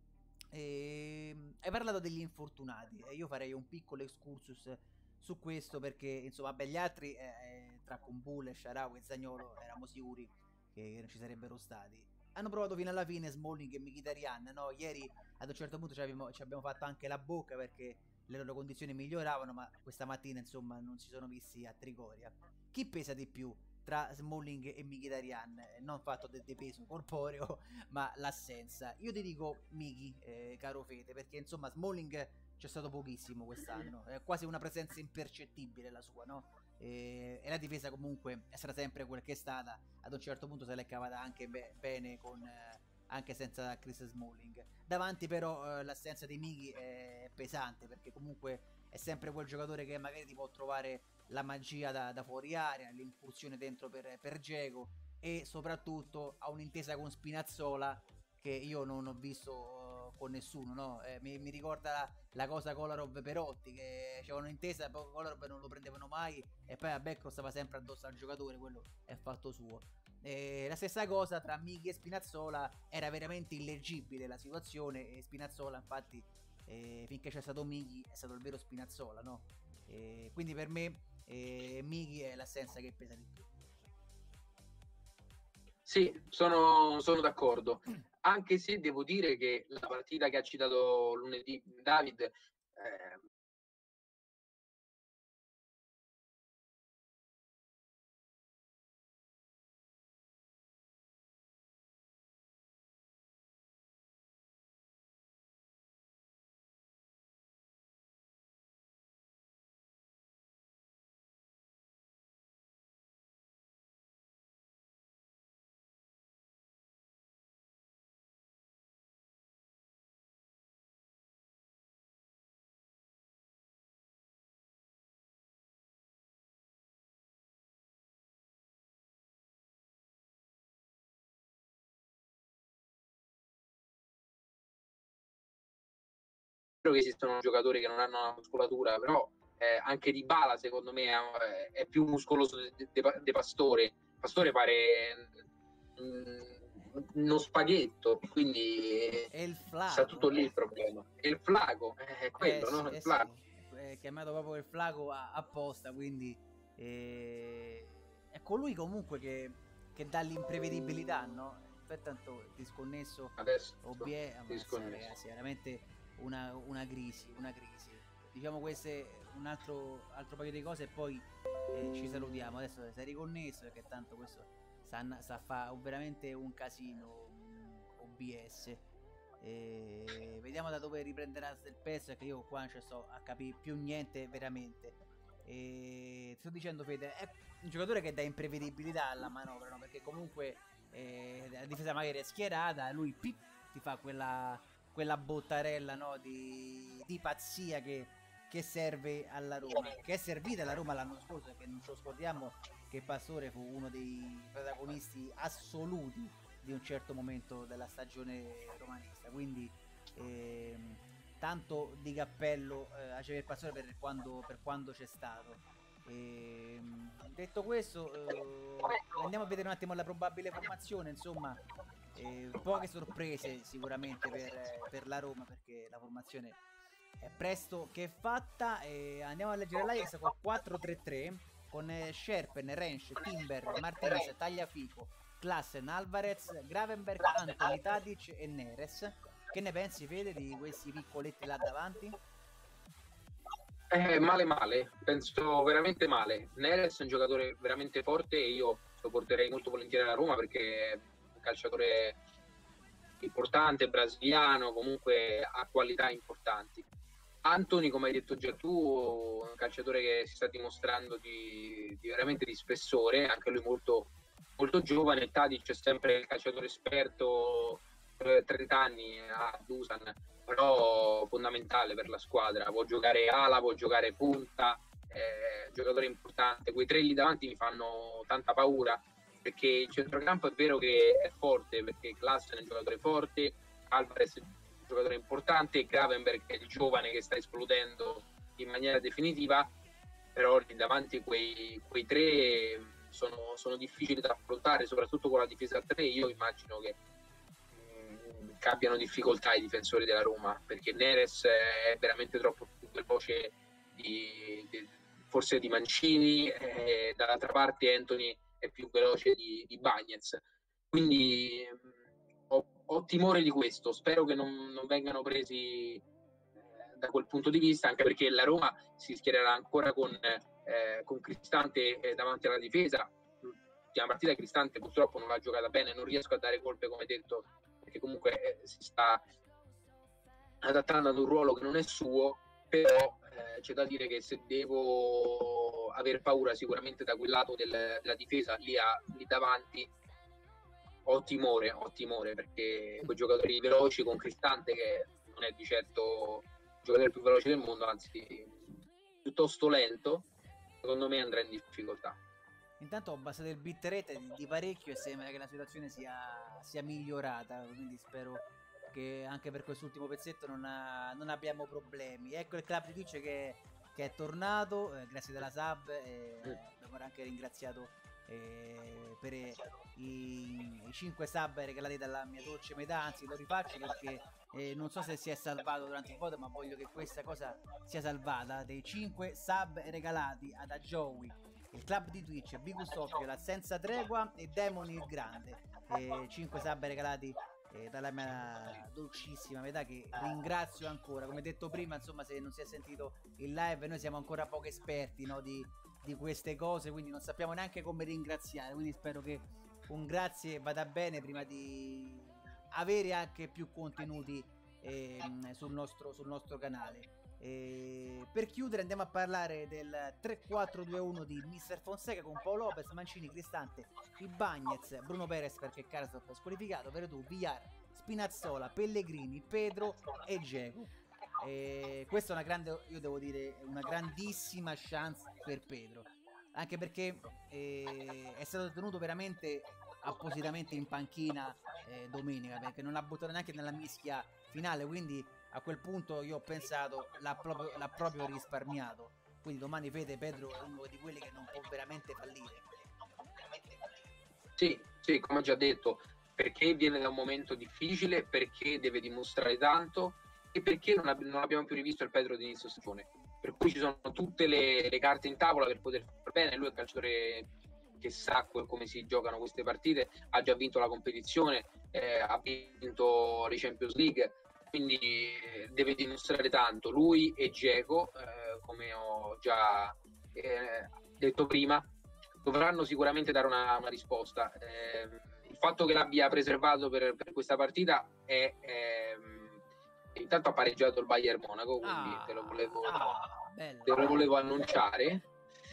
Hai parlato degli infortunati e io farei un piccolo excursus su questo, perché insomma gli altri tra Kumbulla, Shaarawy e Zaniolo eravamo sicuri che non ci sarebbero stati. Hanno provato fino alla fine Smalling e Mkhitaryan, no? Ieri ad un certo punto ci abbiamo fatto anche la bocca perché le loro condizioni miglioravano, ma questa mattina insomma non si sono visti a Trigoria. Chi pesa di più tra Smalling e Mkhitaryan? Non fatto del peso corporeo, ma l'assenza. Io ti dico Miki, caro Fede, perché insomma Smalling c'è stato pochissimo quest'anno, è quasi una presenza impercettibile la sua, no? E la difesa comunque è stata sempre quel che è stata, ad un certo punto se l'è cavata anche bene con anche senza Chris Smalling. Davanti però l'assenza di Miki è pesante, perché comunque è sempre quel giocatore che magari ti può trovare la magia da fuori area, l'incursione dentro per Dzeko, e soprattutto ha un'intesa con Spinazzola che io non ho visto con nessuno, no? Mi ricorda la cosa Kolarov-Perotti, che c'era un'intesa, poi Kolarov non lo prendevano mai e poi a Becco stava sempre addosso al giocatore, quello è fatto suo. La stessa cosa tra Mighi e Spinazzola, era veramente illeggibile la situazione e Spinazzola infatti finché c'è stato Mighi è stato il vero Spinazzola, no? Quindi per me Mighi è l'assenza che pesa di più. Sì, sono d'accordo, anche se devo dire che la partita che ha citato lunedì David che esistono giocatori che non hanno la muscolatura, però anche Dybala secondo me è più muscoloso di Pastore. Pastore pare uno spaghetto, quindi È il sta tutto flaco. lì il problema. E il flaco, è quello, Sì, no? Il flaco. sì. È chiamato proprio il flaco apposta, quindi è colui comunque che dà l'imprevedibilità, no? Tanto disconnesso Adesso Obiè, ammazza disconnesso. ragazzi, è veramente una crisi. Diciamo queste un altro paio di cose e poi ci salutiamo. Adesso sei riconnesso perché tanto questo sta a fa veramente un casino OBS. Vediamo da dove riprenderà il pezzo, perché io qua non ci sto a capire più niente veramente. Ti sto dicendo, Fede, è un giocatore che dà imprevedibilità alla manovra, no? Perché comunque la difesa magari è schierata, lui ti fa quella bottarella, no? di pazzia che serve alla Roma, che è servita alla Roma l'anno scorso, che non ce lo scordiamo che Pastore fu uno dei protagonisti assoluti di un certo momento della stagione romanista, quindi tanto di cappello a Javier Pastore per quando c'è stato. Detto questo, andiamo a vedere un attimo la probabile formazione, insomma poche sorprese sicuramente per la Roma, perché la formazione è presto che è fatta. Andiamo a leggere l'Ajax con 4-3-3 con Scherpen, Rensch, Timber, Martinez, Tagliafico, Klassen, Alvarez, Gravenberg, Antony, Tadic e Neres. Che ne pensi, Fede, di questi piccoletti là davanti? Male, penso veramente male. Neres è un giocatore veramente forte e io lo porterei molto volentieri alla Roma perché è un calciatore importante, brasiliano, comunque ha qualità importanti. Antony, come hai detto già tu, un calciatore che si sta dimostrando di veramente di spessore, anche lui molto, molto giovane. Tadic è sempre il calciatore esperto, 30 anni a Dusan, però fondamentale per la squadra. Può giocare ala, può giocare punta, giocatore importante. Quei tre lì davanti mi fanno tanta paura, perché il centrocampo è vero che è forte, perché Klassen è un giocatore forte, Alvarez è un giocatore importante, Gravenberg è il giovane che sta esplodendo in maniera definitiva, però lì davanti quei tre sono difficili da affrontare, soprattutto con la difesa a 3. Io immagino che abbiano difficoltà i difensori della Roma, perché Neres è veramente troppo più veloce forse di Mancini, dall'altra parte Antony è più veloce di Bagnez, quindi ho timore di questo. Spero che non vengano presi da quel punto di vista, anche perché la Roma si schiererà ancora con Cristante davanti alla difesa. L'ultima partita Cristante purtroppo non l'ha giocata bene, non riesco a dare colpe, come detto, perché comunque si sta adattando ad un ruolo che non è suo, però c'è da dire che se devo aver paura sicuramente da quel lato della difesa lì davanti, ho timore, perché quei giocatori veloci con Cristante, che non è di certo il giocatore più veloce del mondo, anzi piuttosto lento, secondo me andrà in difficoltà. Intanto ho abbassato il bit rate di parecchio e sembra che la situazione sia migliorata, quindi spero che anche per quest'ultimo pezzetto non abbiamo problemi. Ecco il club di Twitch che è tornato, grazie della sub, abbiamo anche ringraziato per i 5 sub regalati dalla mia dolce metà, anzi lo rifaccio perché non so se si è salvato durante il voto, ma voglio che questa cosa sia salvata, dei 5 sub regalati ad Joey, il club di Twitch, Bigus Official, Senza Tregua e Demon il Grande, 5 sub regalati dalla mia dolcissima metà, che ringrazio ancora. Come detto prima, insomma, se non si è sentito il live, noi siamo ancora poco esperti, no, di queste cose, quindi non sappiamo neanche come ringraziare, quindi spero che un grazie vada bene prima di avere anche più contenuti sul nostro canale. Per chiudere andiamo a parlare del 3-4-2-1 di Mr. Fonseca con Paolo Lopez, Mancini, Cristante, Ibañez, Bruno Perez perché Karsdorp è squalificato, Veretù, Villar, Spinazzola, Pellegrini, Pedro e Dzeko. Questa è una grande, io devo dire, una grandissima chance per Pedro, anche perché è stato tenuto veramente appositamente in panchina domenica, perché non l'ha buttato neanche nella mischia finale, quindi a quel punto io ho pensato l'ha proprio risparmiato, quindi domani Fede, Pedro è uno di quelli che non può veramente fallire. Sì, come ho già detto, perché viene da un momento difficile, perché deve dimostrare tanto e perché non abbiamo più rivisto il Pedro di inizio stagione, per cui ci sono tutte le carte in tavola per poter fare bene. Lui è un calciatore che sa come si giocano queste partite, ha già vinto la competizione, ha vinto le Champions League, quindi deve dimostrare tanto. Lui e Dzeko, come ho già detto prima, dovranno sicuramente dare una risposta. Il fatto che l'abbia preservato per questa partita è intanto ha pareggiato il Bayern Monaco, quindi te lo volevo annunciare.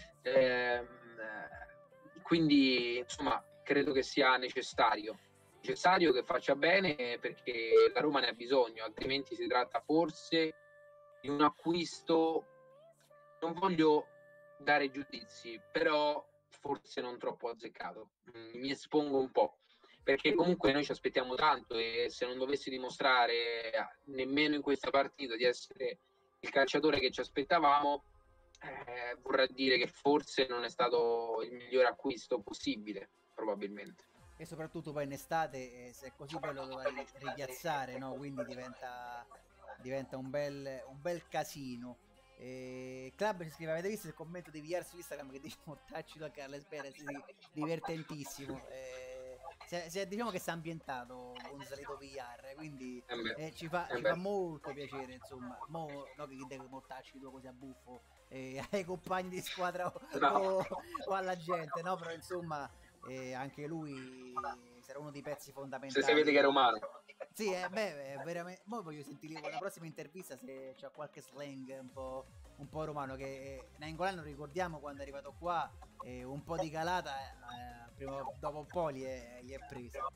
Quindi insomma credo che sia necessario che faccia bene, perché la Roma ne ha bisogno, altrimenti si tratta forse di un acquisto, non voglio dare giudizi, però forse non troppo azzeccato. Mi espongo un po', perché comunque noi ci aspettiamo tanto e se non dovessi dimostrare nemmeno in questa partita di essere il calciatore che ci aspettavamo, vorrà dire che forse non è stato il migliore acquisto possibile, probabilmente. E soprattutto poi in estate, se è così poi lo dovrai ripiazzare, no? Quindi diventa un bel casino. Club ci scrive: avete visto il commento di VR su Instagram che dice mortacci da Carles Perez? Divertentissimo. Diciamo che si è ambientato con Salito VR, quindi ci fa molto piacere, insomma. No, che deve mortacci tu così a buffo ai compagni di squadra o alla gente, no? Però insomma anche lui sarà uno dei pezzi fondamentali. Se si vede che è romano. Sì, veramente. Poi voglio sentire la prossima intervista se c'è qualche slang un po' romano, che Nainggolan, ricordiamo, quando è arrivato qua un po' di calata dopo un po' gli è presa,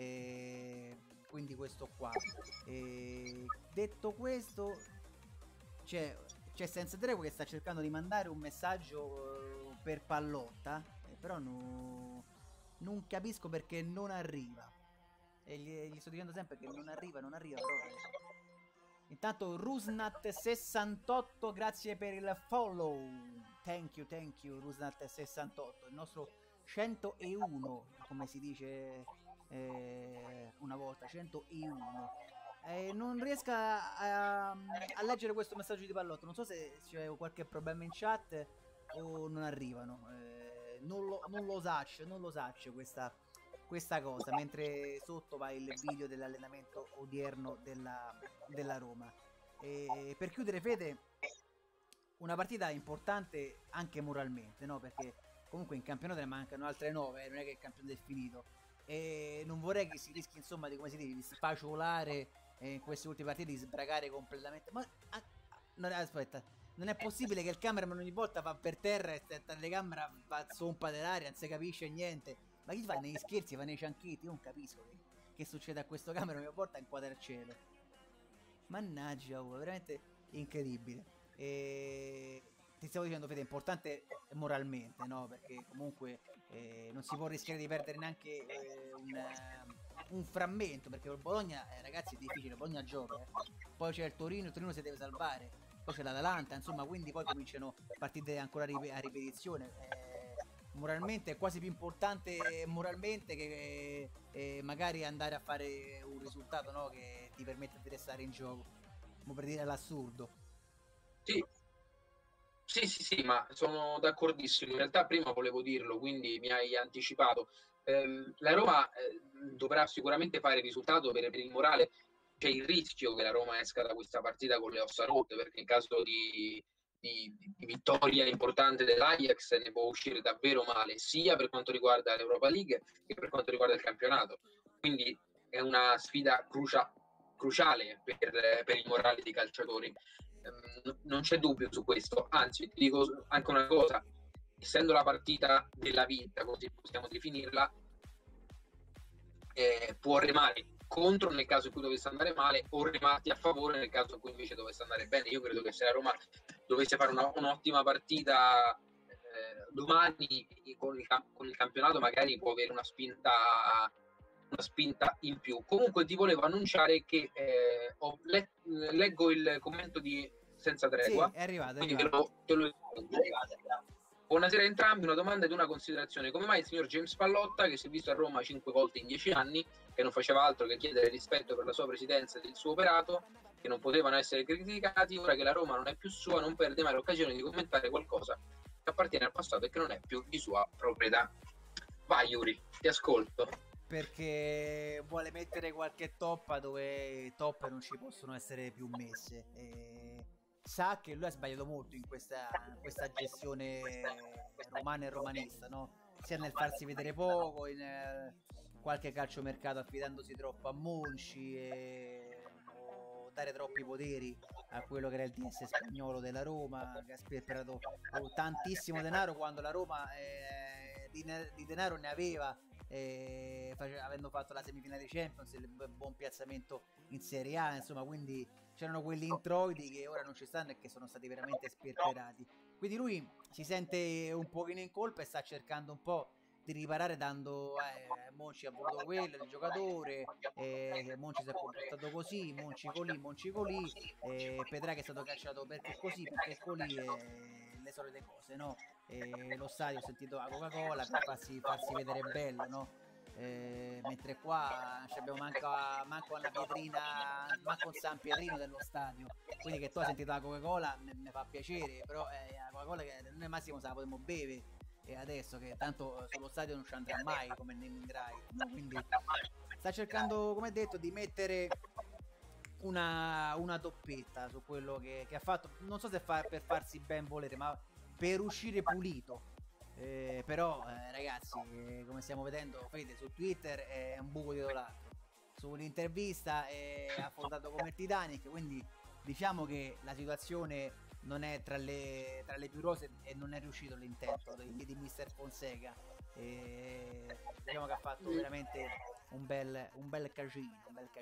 quindi questo qua. Detto questo, c'è Senza Tregua che sta cercando di mandare un messaggio per Pallotta, però non capisco perché non arriva, e gli sto dicendo sempre che non arriva proprio. Intanto Rusnat68, grazie per il follow, thank you Rusnat68, il nostro 101, come si dice una volta, 101. Non riesco a leggere questo messaggio di Pallotto, non so se c'è qualche problema in chat o non arrivano, non lo saccio questa cosa, mentre sotto va il video dell'allenamento odierno della Roma. Per chiudere, Fede, una partita importante anche moralmente, no? Perché comunque in campionato ne mancano altre 9, non è che il campionato è finito, e non vorrei che si rischi, insomma, di, come si dice, di spacciolare in queste ultime partite, di sbragare completamente. Ma no, aspetta, non è possibile che il cameraman ogni volta va per terra e la telecamera va zompa dell'aria, non si capisce niente. Ma chi fa negli scherzi, fa nei cianchetti? Io non capisco che succede a questo camera ogni volta in quadra al cielo. Mannaggia, veramente incredibile. ti stavo dicendo, Fede, è importante moralmente, no? Perché comunque non si può rischiare di perdere neanche un frammento, perché il Bologna, ragazzi, è difficile, il Bologna gioca, poi c'è il Torino si deve salvare, poi c'è l'Atalanta, insomma, quindi poi cominciano partite ancora a ripetizione. Moralmente è quasi più importante moralmente che magari andare a fare un risultato, no? Che ti permette di restare in gioco, come per dire l'assurdo. Sì. Sì, ma sono d'accordissimo. In realtà prima volevo dirlo, quindi mi hai anticipato. La Roma dovrà sicuramente fare risultato per il morale. C'è il rischio che la Roma esca da questa partita con le ossa rotte, perché in caso di vittoria importante dell'Ajax ne può uscire davvero male, sia per quanto riguarda l'Europa League che per quanto riguarda il campionato. Quindi è una sfida cruciale per il morale dei calciatori. Non c'è dubbio su questo, anzi ti dico anche una cosa: essendo la partita della vita, così possiamo definirla, può remare contro nel caso in cui dovesse andare male o remarti a favore nel caso in cui invece dovesse andare bene. Io credo che se la Roma dovesse fare un'ottima partita domani con il campionato, magari può avere una spinta in più. Comunque ti volevo annunciare che leggo il commento di Senza Tregua. Sì, è arrivato. Te lo Buonasera a entrambi, una domanda ed una considerazione. Come mai il signor James Pallotta, che si è visto a Roma 5 volte in 10 anni, che non faceva altro che chiedere rispetto per la sua presidenza e il suo operato, che non potevano essere criticati, ora che la Roma non è più sua, non perde mai l'occasione di commentare qualcosa che appartiene al passato e che non è più di sua proprietà? Vai Yuri, ti ascolto. Perché vuole mettere qualche toppa dove toppe non ci possono essere più messe. Sa che lui ha sbagliato molto in questa gestione romana e romanista, no? Sia nel farsi vedere poco, in qualche calciomercato affidandosi troppo a Monchi o dare troppi poteri a quello che era il DS spagnolo della Roma, che ha sperperato tantissimo denaro quando la Roma di denaro ne aveva, avendo fatto la semifinale di Champions, il buon piazzamento in Serie A, insomma, quindi c'erano quelli introiti che ora non ci stanno e che sono stati veramente sperperati. Quindi lui si sente un pochino in colpa e sta cercando un po' di riparare, dando Monchi ha voluto quello, il giocatore, Monchi si è comportato così, Monchi colì, Pedrà che è stato cacciato perché così, perché colì, le solite cose, no? Lo stadio ho sentito la Coca-Cola per farsi vedere bello, no? Mentre qua abbiamo manco una pietrina, manco un San Pietrino dello stadio, quindi che tu hai sentito la Coca-Cola mi fa piacere, però la Coca-Cola che noi massimo se la potremmo bere, e adesso che tanto sullo stadio non ci andrà mai come naming right, no? Quindi sta cercando, come detto, di mettere una doppetta su quello che ha fatto, non so se per farsi ben volere, ma per uscire pulito. Però ragazzi, come stiamo vedendo, Fede su Twitter è un buco dietro l'altro, sull'intervista è affondato come il Titanic, quindi diciamo che la situazione non è tra le più rose e non è riuscito l'intento di Mister Fonseca. Diciamo che ha fatto veramente un bel casino.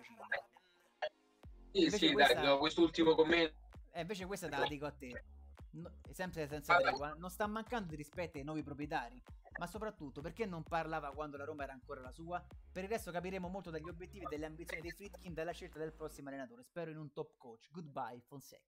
Sì, questa... dai, quest'ultimo commento. Invece questa te la dico a te. Sempre Senza Tregua, non sta mancando di rispetto ai nuovi proprietari, ma soprattutto perché non parlava quando la Roma era ancora la sua. Per il resto capiremo molto dagli obiettivi e delle ambizioni dei Friedkin dalla scelta del prossimo allenatore. Spero in un top coach. Goodbye Fonseca.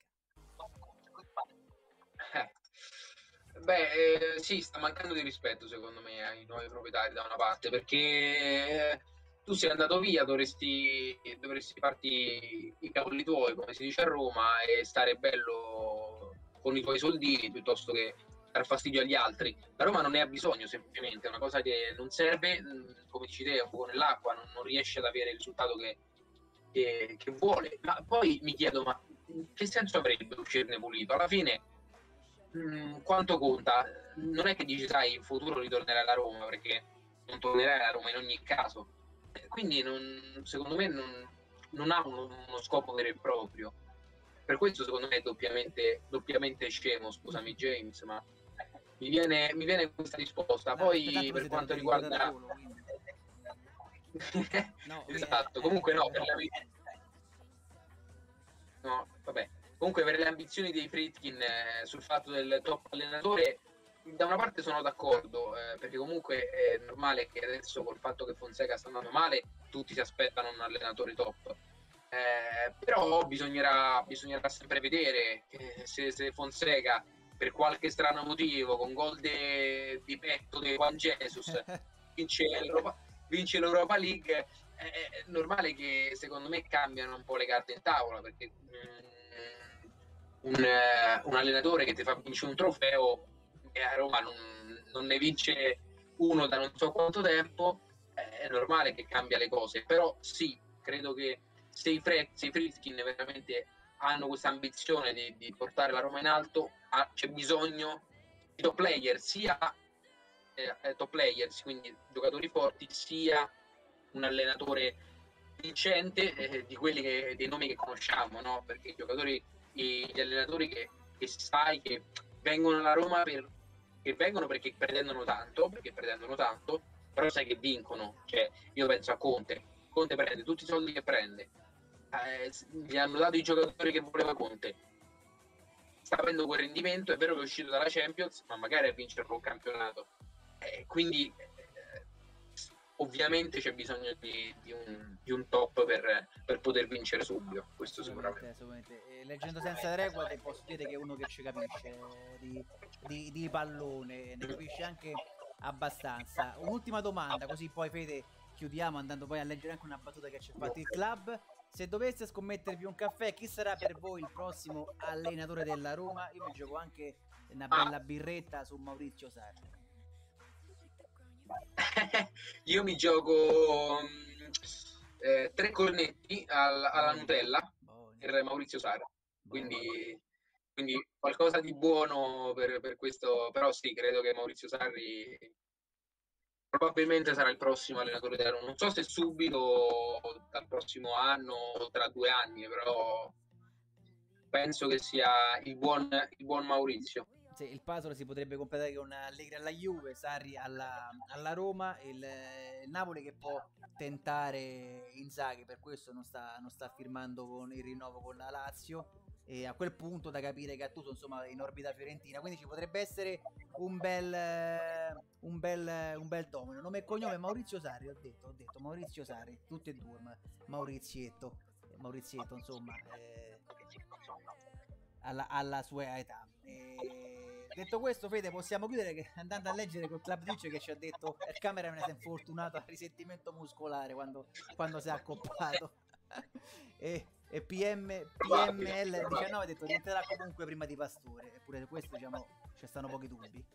Sì, sta mancando di rispetto secondo me ai nuovi proprietari da una parte, perché tu sei andato via, dovresti farti i cavoli tuoi, come si dice a Roma, e stare bello con i tuoi soldini piuttosto che dar fastidio agli altri. La Roma non ne ha bisogno, semplicemente è una cosa che non serve, come dici te, è un po' nell'acqua, non riesce ad avere il risultato che vuole. Ma poi mi chiedo, ma che senso avrebbe uscirne pulito? Alla fine quanto conta? Non è che dici, sai, in futuro ritornerai alla Roma, perché non tornerai alla Roma in ogni caso. Quindi secondo me non ha uno scopo vero e proprio. Per questo secondo me è doppiamente scemo, scusami James, ma mi viene questa risposta. Poi per quanto riguarda no, esatto, comunque no, per la vita. No, vabbè. comunque per le ambizioni dei Friedkin sul fatto del top allenatore, da una parte sono d'accordo, perché comunque è normale che adesso col fatto che Fonseca sta andando male tutti si aspettano un allenatore top. Però bisognerà sempre vedere se Fonseca per qualche strano motivo con gol di petto di Juan Jesus vince l'Europa League, è normale che secondo me cambiano un po' le carte in tavola, perché un allenatore che ti fa vincere un trofeo a Roma non ne vince uno da non so quanto tempo, è normale che cambia le cose. Però sì, credo che se i Friedkin veramente hanno questa ambizione di portare la Roma in alto, c'è bisogno di top player, sia top players, quindi giocatori forti, sia un allenatore vincente, di quelli dei nomi che conosciamo, no? Perché gli allenatori che sai che vengono alla Roma che vengono perché pretendono tanto, però sai che vincono. Cioè, io penso a Conte prende tutti i soldi che prende, gli hanno dato i giocatori che voleva Conte, sta avendo quel rendimento, è vero che è uscito dalla Champions, ma magari a vincere un campionato, quindi ovviamente c'è bisogno di un top per poter vincere subito, questo sicuramente. Leggendo senza tregua ti posso dire che è uno che ci capisce di pallone, ne capisce anche abbastanza. Un'ultima domanda, così poi Fede chiudiamo andando poi a leggere anche una battuta che ci ha fatto il club. Se dovesse scommettervi un caffè, chi sarà per voi il prossimo allenatore della Roma? Io mi gioco anche una bella birretta su Maurizio Sarri. Io mi gioco 3 cornetti alla Nutella per Maurizio Sarri, quindi qualcosa di buono per questo. Però sì, credo che Maurizio Sarri probabilmente sarà il prossimo allenatore della Roma. Non so se subito, dal prossimo anno o tra 2 anni, però penso che sia il buon Maurizio. Sì, il puzzle si potrebbe completare con Allegri alla Juve, Sarri alla Roma, il Napoli che può tentare Inzaghi, per questo non sta firmando con il rinnovo con la Lazio, e a quel punto da capire Gattuso insomma in orbita fiorentina, quindi ci potrebbe essere un bel domino. Nome e cognome Maurizio Sarri, ho detto Maurizio Sarri, tutti e due, Maurizietto insomma, alla sua età. Detto questo, Fede, possiamo chiudere che andando a leggere col club dice che ci ha detto il cameraman si è infortunato a risentimento muscolare quando si è accoppato e PML 19 ha detto rientrerà comunque prima di Pastore, eppure su questo diciamo ci stanno pochi dubbi.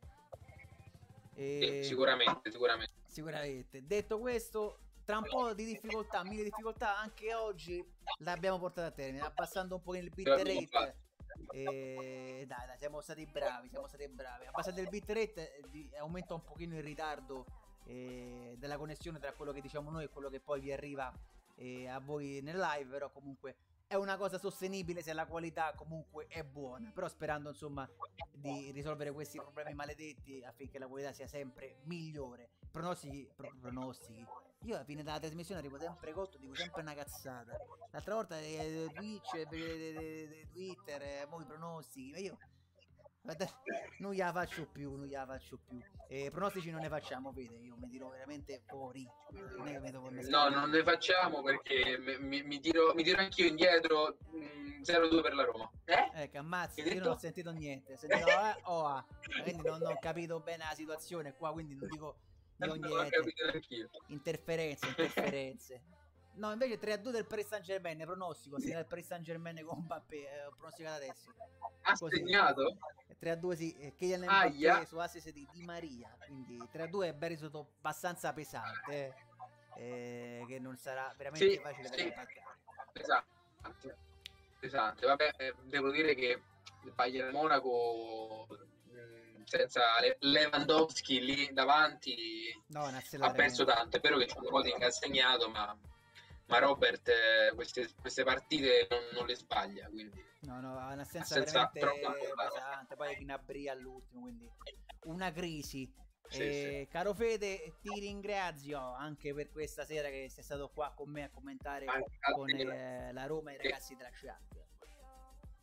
Sicuramente. Detto questo, tra un po' di difficoltà, mille difficoltà, anche oggi l'abbiamo portata a termine, abbassando un po' il bitrate. Dai, siamo stati bravi. Abbassate il bitrate, aumenta un pochino il ritardo della connessione tra quello che diciamo noi e quello che poi vi arriva a voi nel live, però comunque è una cosa sostenibile se la qualità comunque è buona, però sperando insomma di risolvere questi problemi maledetti affinché la qualità sia sempre migliore. Pronostici, io alla fine della trasmissione arrivo sempre cotto, dico sempre una cazzata. L'altra volta Twitch, Twitter, mo i pronostici, ma io non gliela faccio più. Pronostici non ne facciamo, Fede, io mi tiro veramente fuori. Non ne facciamo perché mi tiro anch'io indietro. 0-2 per la Roma. Che ammazzi, io non ho sentito niente, quindi non ho capito bene la situazione qua, quindi non dico niente. Interferenze. No, invece 3-2 del Paris Saint-Germain, pronostico, se il Paris Saint-Germain con Mbappé, ho pronosticato adesso. Ha segnato? 3-2 sì, Kylian Mbappé su assist di Di Maria, quindi 3-2 è ben risultato abbastanza pesante, che non sarà veramente facile da rimpaccare. Esatto. Vabbè, devo dire che il Bayern Monaco senza Lewandowski lì davanti ha perso tanto. È vero che c'è un po' di che ha segnato, ma Robert queste partite non le sbaglia, quindi no, ha un'assenza veramente pesante. Poi Gnabry all'ultimo, quindi una crisi. Sì. Caro Fede, ti ringrazio anche per questa sera che sei stato qua con me a commentare con la Roma e i ragazzi della Champions.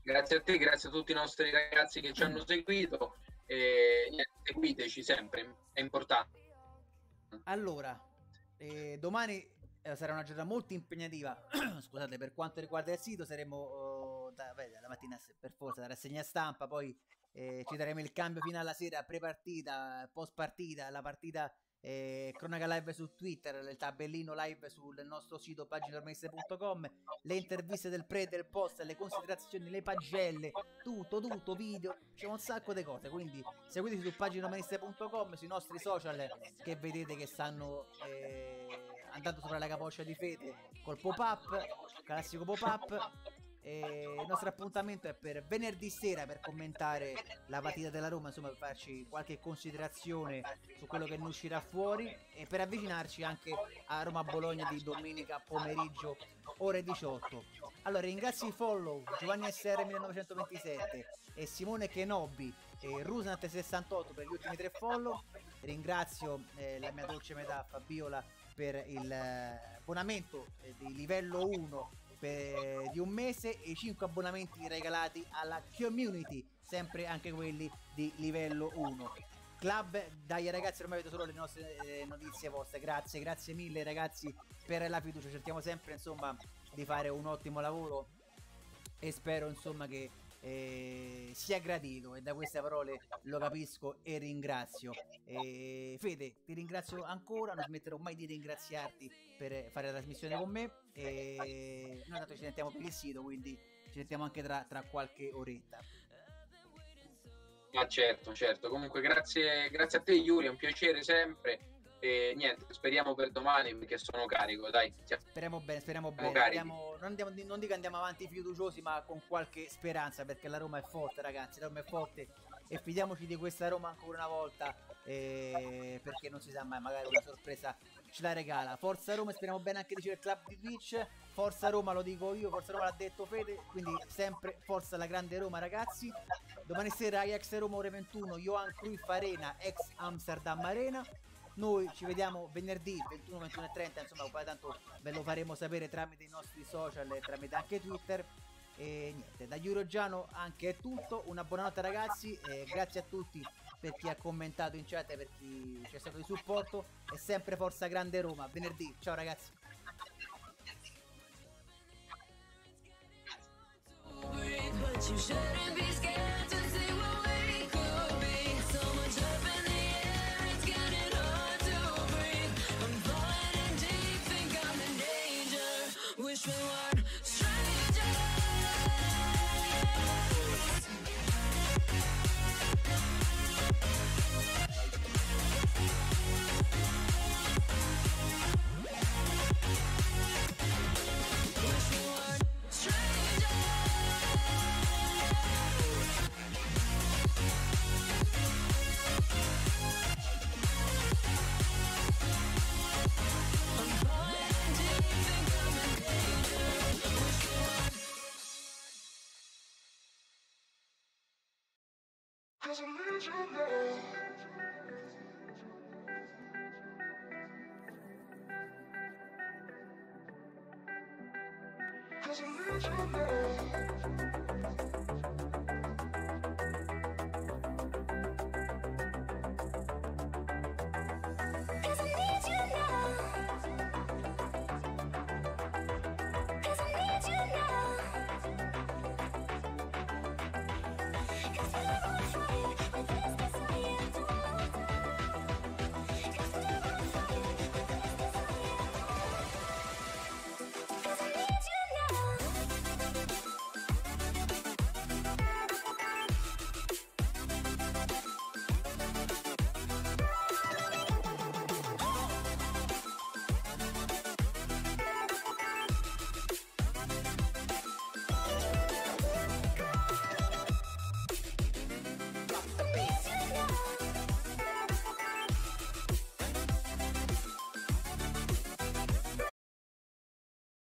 Grazie a te, grazie a tutti i nostri ragazzi che ci hanno seguito e seguiteci sempre, è importante. Allora, domani sarà una giornata molto impegnativa. Scusate, per quanto riguarda il sito saremo la mattina per forza da rassegna stampa, poi ci daremo il cambio finale la sera, pre-partita, post-partita, la partita cronaca live su Twitter, il tabellino live sul nostro sito paginormesse.com, le interviste del pre e del post, le considerazioni, le pagelle, tutto, video, c'è un sacco di cose, quindi seguiteci su paginormesse.com, sui nostri social che vedete che stanno andando sopra la capoccia di Fede col pop-up, classico pop-up. Il nostro appuntamento è per venerdì sera per commentare la partita della Roma, insomma per farci qualche considerazione su quello che ne uscirà fuori e per avvicinarci anche a Roma-Bologna di domenica pomeriggio ore 18. Allora ringrazio i follow Giovanni SR 1927 e Simone Kenobi e Rusnat 68 per gli ultimi 3 follow. Ringrazio la mia dolce metà Fabiola per il abbonamento di livello 1 di un mese e i 5 abbonamenti regalati alla community, sempre anche quelli di livello 1. Club, dai ragazzi, ormai vedo solo le nostre notizie vostre, grazie mille ragazzi per la fiducia, cerchiamo sempre insomma di fare un ottimo lavoro e spero insomma che sia gradito, e da queste parole lo capisco e ringrazio. Fede, ti ringrazio ancora, non smetterò mai di ringraziarti per fare la trasmissione con me e noi tanto ci sentiamo per il sito, quindi ci sentiamo anche tra qualche oretta. Ah, certo, comunque grazie a te Yuri, è un piacere sempre. E niente, speriamo per domani perché sono carico, dai. Speriamo bene. Non dico andiamo avanti fiduciosi, ma con qualche speranza, perché la Roma è forte, ragazzi, la Roma è forte e fidiamoci di questa Roma ancora una volta, perché non si sa mai, magari una sorpresa ce la regala. Forza Roma, speriamo bene anche di il club di Twitch. Forza Roma, lo dico io, Forza Roma l'ha detto Fede, quindi sempre forza la grande Roma, ragazzi. Domani sera Ajax Roma ore 21, Johan Cruyff Arena, ex Amsterdam Arena. Noi ci vediamo venerdì 21, 21 e 30, insomma poi tanto ve lo faremo sapere tramite i nostri social e tramite anche Twitter. E niente, da Eurogiano anche è tutto, una buonanotte ragazzi, e grazie a tutti per chi ha commentato in chat e per chi c'è stato di supporto, e sempre forza grande Roma, venerdì, ciao ragazzi. But you shouldn't be scared to see what we could be. So much up in the air, it's getting hard to breathe. I'm falling in deep, think I'm in danger. Wish we weren't strangers. Wish we weren't strangers. Cause I need you now. Cause I need you now.